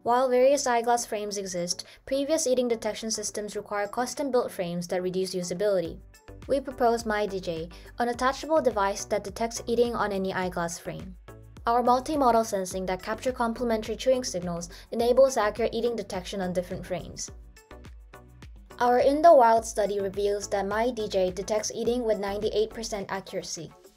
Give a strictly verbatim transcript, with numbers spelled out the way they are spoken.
While various eyeglass frames exist, previous eating detection systems require custom-built frames that reduce usability. We propose MyDJ, an attachable device that detects eating on any eyeglass frame. Our multi-modal sensing that capture complementary chewing signals enables accurate eating detection on different frames. Our In the Wild study reveals that MyDJ detects eating with ninety-eight percent accuracy.